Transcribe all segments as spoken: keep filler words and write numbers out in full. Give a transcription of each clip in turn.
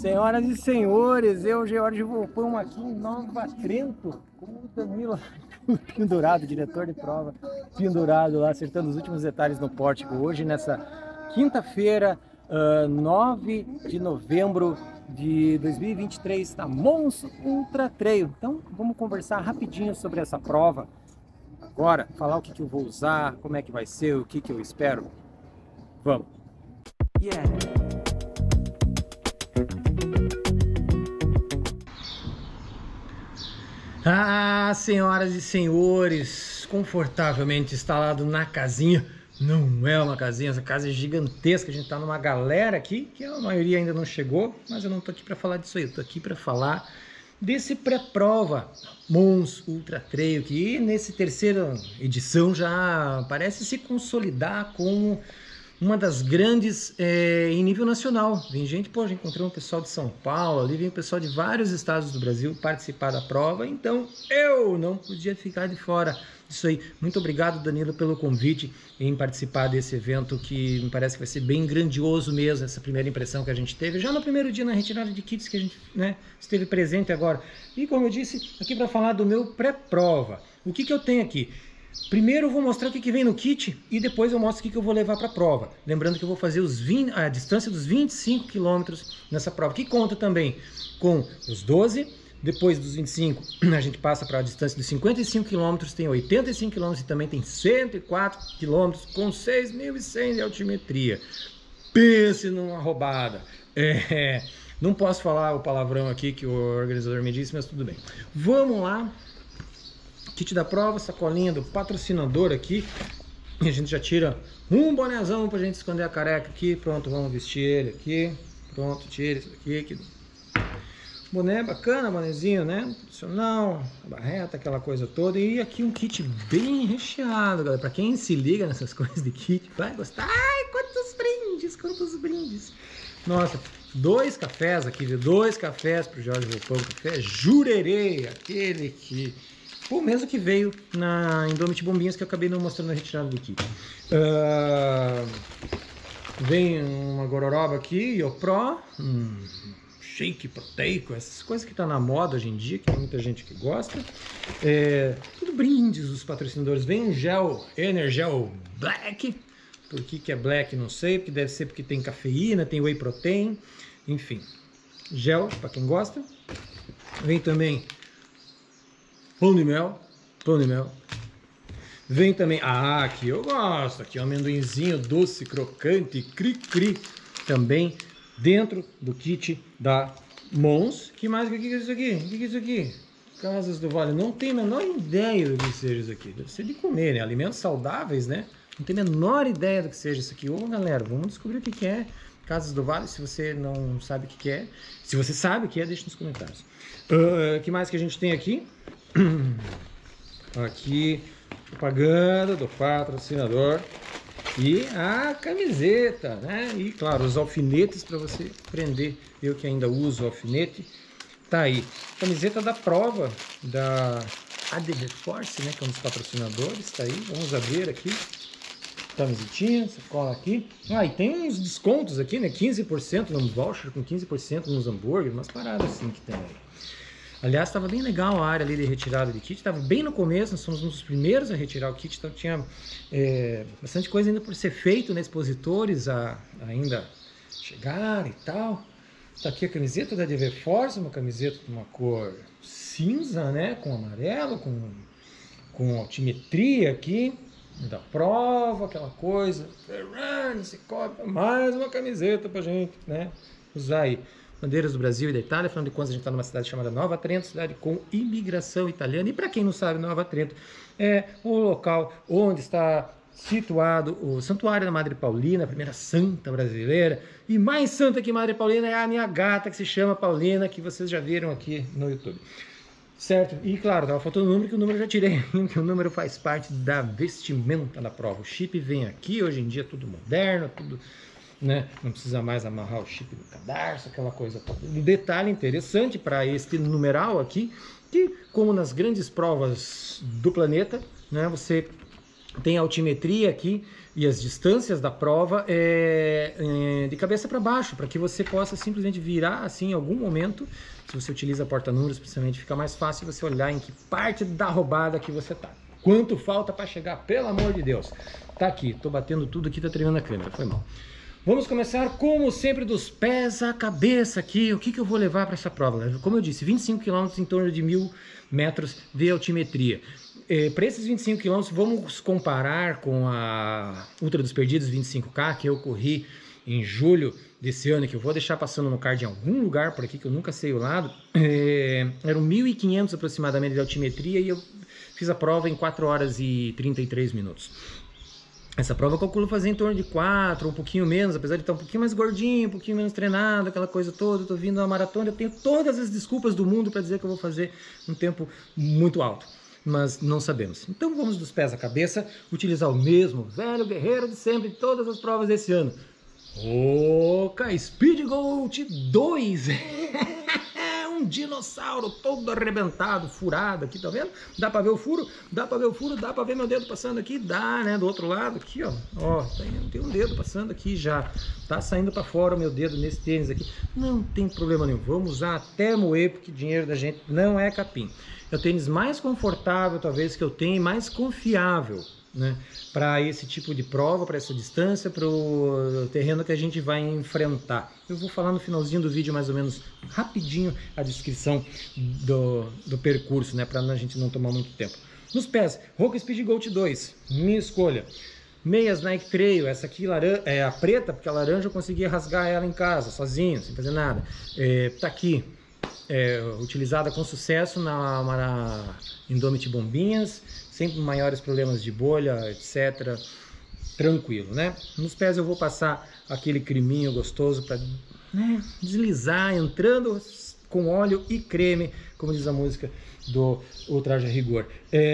Senhoras e senhores, eu, George Volpão, aqui em Nova Trento, com o Danilo pendurado, diretor de prova, pendurado lá, acertando os últimos detalhes no pórtico. Hoje, nessa quinta-feira, uh, nove de novembro de dois mil e vinte e três, na Mons Ultra Trail. Então, vamos conversar rapidinho sobre essa prova. Agora, falar o que, que eu vou usar, como é que vai ser, o que, que eu espero. Vamos! Yeah. Ah, senhoras e senhores, confortavelmente instalado na casinha. Não é uma casinha, essa casa é gigantesca. A gente tá numa galera aqui, que a maioria ainda não chegou, mas eu não tô aqui para falar disso aí, eu tô aqui para falar desse pré-prova Mons Ultra Trail, que nessa terceira edição já parece se consolidar como uma das grandes é, em nível nacional. Vem gente, pô, já encontrou um pessoal de São Paulo, ali vem um pessoal de vários estados do Brasil participar da prova, então eu não podia ficar de fora disso aí. Muito obrigado, Danilo, pelo convite em participar desse evento, que me parece que vai ser bem grandioso mesmo, essa primeira impressão que a gente teve, já no primeiro dia na retirada de kits que a gente, né, esteve presente agora. E como eu disse, aqui para falar do meu pré-prova. O que que eu tenho aqui? Primeiro eu vou mostrar o que, que vem no kit e depois eu mostro o que, que eu vou levar para a prova. Lembrando que eu vou fazer os vinte, a distância dos vinte e cinco quilômetros nessa prova, que conta também com os doze, depois dos vinte e cinco a gente passa para a distância dos cinquenta e cinco quilômetros, tem oitenta e cinco quilômetros e também tem cento e quatro quilômetros com seis mil e cem de altimetria. Pense numa roubada. É, não posso falar o palavrão aqui que o organizador me disse, mas tudo bem. Vamos lá. Kit da prova, sacolinha do patrocinador aqui. E a gente já tira um bonézão pra gente esconder a careca aqui. Pronto, vamos vestir ele aqui. Pronto, tira isso aqui. aqui. Boné bacana, bonézinho, né? Profissional, barreta, aquela coisa toda. E aqui um kit bem recheado, galera. Pra quem se liga nessas coisas de kit, vai gostar. Ai, quantos brindes, quantos brindes. Nossa, dois cafés aqui, viu? Dois cafés pro Jorge Volpão. Café Jurerê, aquele que... o mesmo que veio na Indomit Bombinhas, que eu acabei não mostrando na retirada do kit. Uh, vem uma gororoba aqui, Iopro, um shake proteico, essas coisas que tá na moda hoje em dia, que tem muita gente que gosta. É, tudo brindes dos patrocinadores. Vem um gel, Energel Black. Por que que é black, não sei, porque deve ser porque tem cafeína, tem whey protein, enfim. Gel, para quem gosta. Vem também pão de mel, pão de mel. Vem também, ah, aqui eu gosto, aqui é um amendoinzinho doce, crocante, cri-cri, também dentro do kit da Mons. Que mais, o que é isso aqui? O que é isso aqui? Casas do Vale, não tenho a menor ideia do que seja isso aqui. Deve ser de comer, né? Alimentos saudáveis, né? Não tenho a menor ideia do que seja isso aqui. Ô, galera, vamos descobrir o que que é Casas do Vale, se você não sabe o que que é. Se você sabe o que é, deixa nos comentários. O uh, que mais que a gente tem aqui? Aqui, propaganda do patrocinador e a camiseta, né? E claro, os alfinetes para você prender. Eu que ainda uso alfinete, tá aí. Camiseta da prova da A D V Force, né? Que é um dos patrocinadores, tá aí. Vamos abrir aqui. Camisetinha, você cola aqui. Ah, e tem uns descontos aqui, né? quinze por cento no voucher, com quinze por cento nos hambúrgueres, umas paradas assim que tem aí. Aliás, estava bem legal a área ali de retirada de kit, estava bem no começo, nós somos um dos primeiros a retirar o kit, então tinha é, bastante coisa ainda por ser feito, né, expositores a, a ainda chegar e tal. Está aqui a camiseta da A D V Force, uma camiseta de uma cor cinza, né, com amarelo, com, com altimetria aqui, da prova, aquela coisa, Ferrari, se cobra, mais uma camiseta pra gente, né, usar aí. Bandeiras do Brasil e da Itália, afinal de contas a gente está numa cidade chamada Nova Trento, cidade com imigração italiana. E para quem não sabe, Nova Trento é o local onde está situado o Santuário da Madre Paulina, a primeira santa brasileira. E mais santa que Madre Paulina é a minha gata, que se chama Paulina, que vocês já viram aqui no YouTube. Certo? E claro, estava faltando o número, que o número eu já tirei, que o número faz parte da vestimenta da prova. O chip vem aqui, hoje em dia tudo moderno, tudo... né? Não precisa mais amarrar o chip do cadarço, aquela coisa toda. Um detalhe interessante para este numeral aqui, que como nas grandes provas do planeta, né, você tem a altimetria aqui e as distâncias da prova é, é, de cabeça para baixo, para que você possa simplesmente virar assim em algum momento. Se você utiliza porta-números, principalmente, fica mais fácil você olhar em que parte da roubada que você tá. Quanto falta para chegar, pelo amor de Deus. Tá aqui, tô batendo tudo aqui, tá tremendo a câmera, foi mal. Vamos começar, como sempre, dos pés à cabeça aqui. O que, que eu vou levar para essa prova? Como eu disse, vinte e cinco quilômetros em torno de mil metros de altimetria. É, para esses vinte e cinco quilômetros, vamos comparar com a Ultra dos Perdidos vinte e cinco K, que eu corri em julho desse ano, que eu vou deixar passando no card em algum lugar por aqui, que eu nunca sei o lado. É, eram mil e quinhentos aproximadamente de altimetria e eu fiz a prova em quatro horas e trinta e três minutos. Essa prova eu calculo fazer em torno de quatro, um pouquinho menos, apesar de estar um pouquinho mais gordinho, um pouquinho menos treinado, aquela coisa toda. Eu tô vindo a maratona, eu tenho todas as desculpas do mundo para dizer que eu vou fazer um tempo muito alto, mas não sabemos. Então vamos dos pés à cabeça, utilizar o mesmo velho guerreiro de sempre em todas as provas desse ano. Oca Speed Gold dois! Um dinossauro todo arrebentado, furado aqui, tá vendo? Dá pra ver o furo? Dá pra ver o furo? Dá pra ver meu dedo passando aqui? Dá, né? Do outro lado aqui, ó. Ó, tem, tem um dedo passando aqui já. Tá saindo pra fora o meu dedo nesse tênis aqui. Não tem problema nenhum. Vamos usar até moer, porque dinheiro da gente não é capim. É o tênis mais confortável, talvez, que eu tenho e mais confiável, né, para esse tipo de prova, para essa distância, para o terreno que a gente vai enfrentar. Eu vou falar no finalzinho do vídeo, mais ou menos rapidinho, a descrição do, do percurso, né, para a gente não tomar muito tempo. Nos pés, Hoka Speed Gold dois, minha escolha. Meias Nike Trail, essa aqui é a preta, porque a laranja eu consegui rasgar ela em casa, sozinho, sem fazer nada. É, tá aqui. É, utilizada com sucesso na, na Indomit Bombinhas, sempre maiores problemas de bolha, etcétera. Tranquilo, né? Nos pés eu vou passar aquele creminho gostoso para, né, deslizar, entrando com óleo e creme, como diz a música do Ultraje Rigor.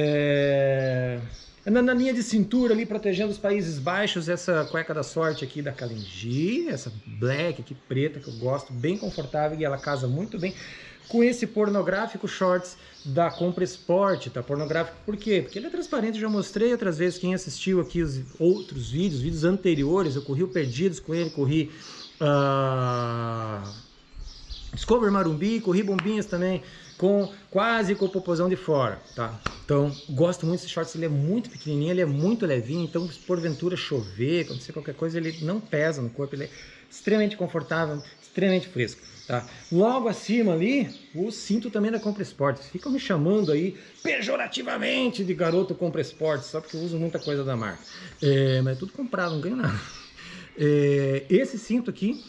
É... Na, na linha de cintura ali, protegendo os Países Baixos, essa cueca da sorte aqui da Kalenji, essa black aqui, preta, que eu gosto, bem confortável e ela casa muito bem com esse pornográfico shorts da Compra Sport, tá? Pornográfico por quê? Porque ele é transparente, já mostrei outras vezes, quem assistiu aqui os outros vídeos, vídeos anteriores, eu corri o Perdidos com ele, corri uh, Discover Marumbi, corri Bombinhas também, com quase com o popozão de fora, tá? Então, gosto muito desse shorts, ele é muito pequenininho, ele é muito levinho, então se porventura chover, acontecer qualquer coisa, ele não pesa no corpo, ele é extremamente confortável, extremamente fresco, tá? Logo acima ali, o cinto também da Compra Sport. Ficam me chamando aí pejorativamente de garoto Compra Sport, só porque eu uso muita coisa da marca. É, mas é tudo comprado, não ganho nada. É, esse cinto aqui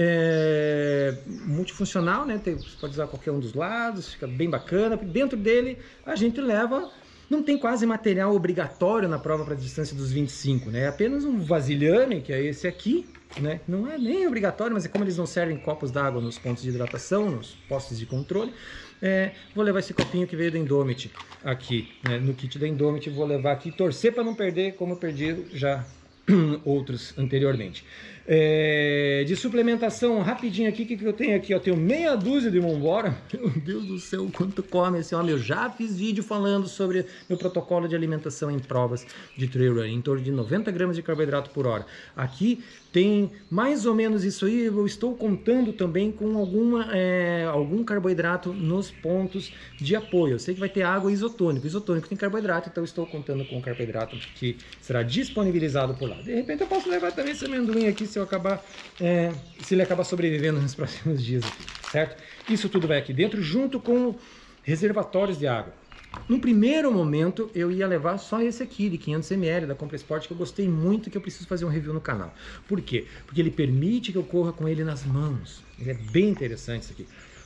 é multifuncional, né? Tem, você pode usar qualquer um dos lados, fica bem bacana. Dentro dele a gente leva, não tem quase material obrigatório na prova para a distância dos vinte e cinco, né? É apenas um vasilhame, que é esse aqui, né? Não é nem obrigatório, mas é como eles não servem copos d'água nos pontos de hidratação, nos postos de controle, é, vou levar esse copinho que veio da Indomit aqui, né? No kit da Indomit, vou levar aqui, torcer para não perder, como eu perdi já outros anteriormente. É, de suplementação, rapidinho aqui, o que, que eu tenho aqui? Eu tenho meia dúzia de Monbora. Meu Deus do céu, quanto come esse homem. Eu já fiz vídeo falando sobre meu protocolo de alimentação em provas de trail running, em torno de noventa gramas de carboidrato por hora. Aqui tem mais ou menos isso aí. Eu estou contando também com alguma, é, algum carboidrato nos pontos de apoio. Eu sei que vai ter água e isotônico. Isotônico tem carboidrato, então eu estou contando com o carboidrato que será disponibilizado por lá. De repente eu posso levar também esse amendoim aqui se eu acabar, é, se ele acabar sobrevivendo nos próximos dias aqui, certo? Isso tudo vai aqui dentro, junto com reservatórios de água. No primeiro momento, eu ia levar só esse aqui, de quinhentos mililitros, da Compra Sport, que eu gostei muito e que eu preciso fazer um review no canal. Por quê? Porque ele permite que eu corra com ele nas mãos. Ele é bem interessante isso aqui.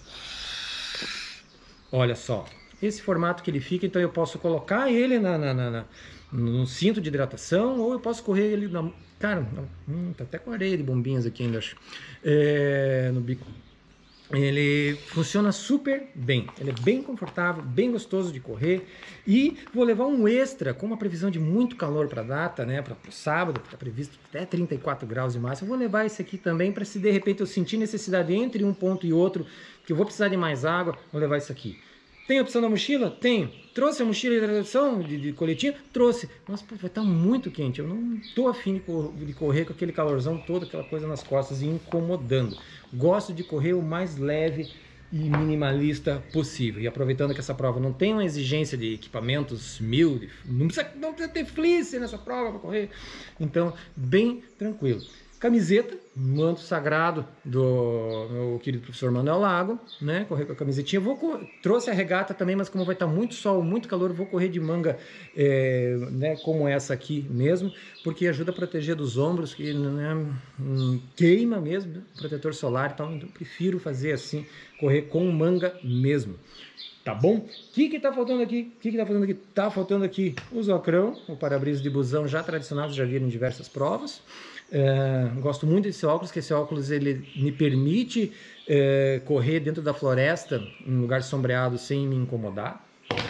Olha só, esse formato que ele fica, então eu posso colocar ele na, na, na, na, no cinto de hidratação, ou eu posso correr ele na... Cara, hum, tá até com areia de bombinhas aqui ainda, acho, é, no bico. Ele funciona super bem, ele é bem confortável, bem gostoso de correr. E vou levar um extra, com uma previsão de muito calor para a data, né, para o sábado, que está previsto até trinta e quatro graus de máxima. Eu vou levar esse aqui também, para se de repente eu sentir necessidade entre um ponto e outro, que eu vou precisar de mais água, vou levar isso aqui. Tem a opção da mochila? Tenho. Trouxe a mochila de hidratação, de, de coletinho? Trouxe. Nossa, pô, vai estar muito quente. Eu não tô afim de, cor de correr com aquele calorzão todo, aquela coisa nas costas e incomodando. Gosto de correr o mais leve e minimalista possível. E aproveitando que essa prova não tem uma exigência de equipamentos mil, de, não, precisa, não precisa ter fleece nessa prova para correr. Então, bem tranquilo. Camiseta, manto sagrado do meu querido professor Manuel Lago, né? Correr com a camisetinha. Vou trouxe a regata também, mas como vai estar muito sol, muito calor, vou correr de manga, é, né? Como essa aqui mesmo, porque ajuda a proteger dos ombros, que né, queima mesmo, protetor solar e tal. Então prefiro fazer assim, correr com manga mesmo. Tá bom? O que que tá faltando aqui? O que que tá faltando aqui? Tá faltando aqui o Zocrão, o para-brisa de busão já tradicional, já viram em diversas provas. É, gosto muito desse óculos, que esse óculos ele me permite é, correr dentro da floresta, em lugar sombreado, sem me incomodar.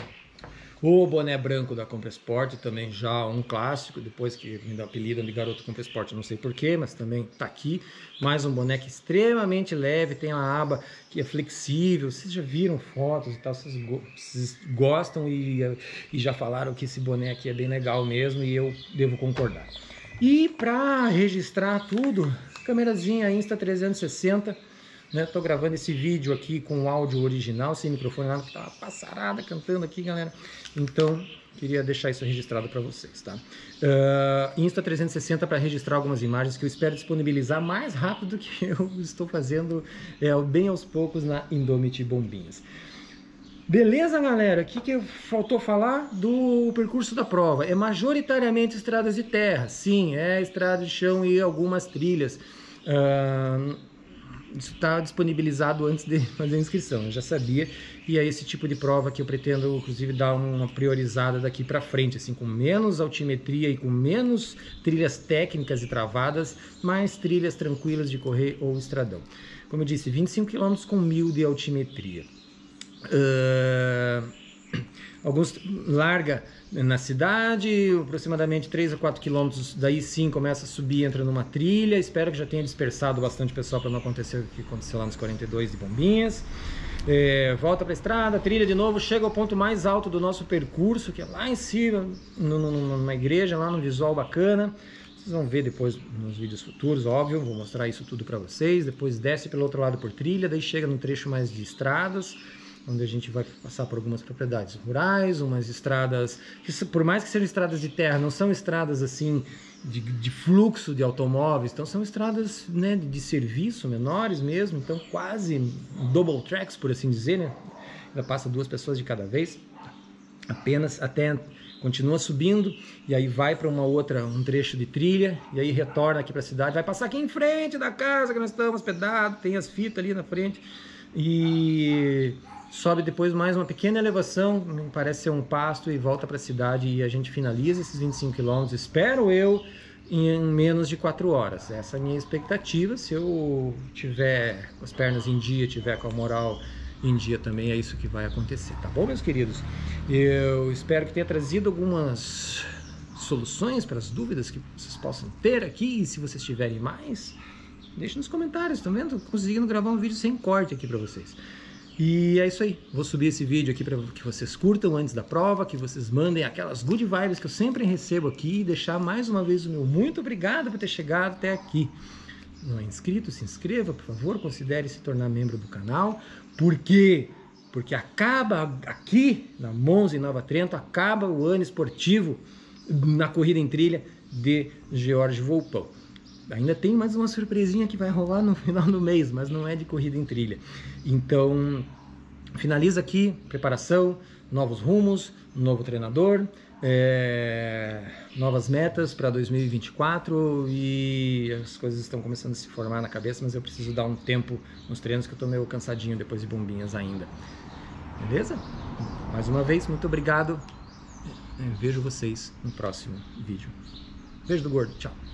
O boné branco da Compressport, também já um clássico, depois que me dá apelido de garoto Compressport, não sei porquê, mas também tá aqui. Mais um boné que é extremamente leve, tem uma aba que é flexível, vocês já viram fotos e tal, vocês, go vocês gostam e, e já falaram que esse boné aqui é bem legal mesmo e eu devo concordar. E para registrar tudo, câmerazinha Insta trezentos e sessenta, né? Tô gravando esse vídeo aqui com o áudio original, sem microfone, nada, que tá uma passarada cantando aqui, galera. Então, queria deixar isso registrado para vocês, tá? Uh, Insta trezentos e sessenta para registrar algumas imagens que eu espero disponibilizar mais rápido do que eu estou fazendo, é, bem aos poucos na Indomit Bombinhas. Beleza, galera? O que, que faltou falar do percurso da prova? É majoritariamente estradas de terra. Sim, é estrada de chão e algumas trilhas. Uh, isso está disponibilizado antes de fazer a inscrição, eu já sabia. E é esse tipo de prova que eu pretendo, inclusive, dar uma priorizada daqui para frente, assim, com menos altimetria e com menos trilhas técnicas e travadas, mais trilhas tranquilas de correr ou estradão. Como eu disse, vinte e cinco quilômetros com mil de altimetria. Uh, alguns larga na cidade, aproximadamente três a quatro quilômetros, daí sim começa a subir, entra numa trilha. Espero que já tenha dispersado bastante pessoal para não acontecer o que aconteceu lá nos quarenta e dois de Bombinhas. É, volta para a estrada, trilha de novo, chega ao ponto mais alto do nosso percurso, que é lá em cima, numa igreja, lá num visual bacana. Vocês vão ver depois nos vídeos futuros, óbvio, vou mostrar isso tudo para vocês. Depois desce pelo outro lado por trilha, daí chega num trecho mais de estradas, onde a gente vai passar por algumas propriedades rurais, umas estradas, que por mais que sejam estradas de terra, não são estradas assim de, de fluxo de automóveis, então são estradas, né, de, de serviço, menores mesmo, então quase double tracks, por assim dizer, né? Ainda passa duas pessoas de cada vez, apenas até continua subindo e aí vai para uma outra, um trecho de trilha e aí retorna aqui para a cidade, vai passar aqui em frente da casa que nós estamos hospedados, tem as fitas ali na frente e sobe depois mais uma pequena elevação, parece ser um pasto, e volta para a cidade e a gente finaliza esses vinte e cinco quilômetros, espero eu, em menos de quatro horas. Essa é a minha expectativa. Se eu tiver com as pernas em dia, tiver com a moral em dia também, é isso que vai acontecer, tá bom, meus queridos? Eu espero que tenha trazido algumas soluções para as dúvidas que vocês possam ter aqui, e se vocês tiverem mais, deixe nos comentários, tá vendo? Tô conseguindo gravar um vídeo sem corte aqui para vocês. E é isso aí, vou subir esse vídeo aqui para que vocês curtam antes da prova, que vocês mandem aquelas good vibes que eu sempre recebo aqui, e deixar mais uma vez o meu muito obrigado por ter chegado até aqui. Não é inscrito? Se inscreva, por favor, considere se tornar membro do canal. Por quê? Porque acaba aqui na Monza, em Nova Trento, acaba o ano esportivo na corrida em trilha de George Volpão. Ainda tem mais uma surpresinha que vai rolar no final do mês, mas não é de corrida em trilha. Então, finaliza aqui, preparação, novos rumos, novo treinador, é, novas metas para dois mil e vinte e quatro, e as coisas estão começando a se formar na cabeça, mas eu preciso dar um tempo nos treinos, que eu estou meio cansadinho depois de Bombinhas ainda. Beleza? Mais uma vez, muito obrigado. Eu vejo vocês no próximo vídeo. Beijo do gordo, tchau.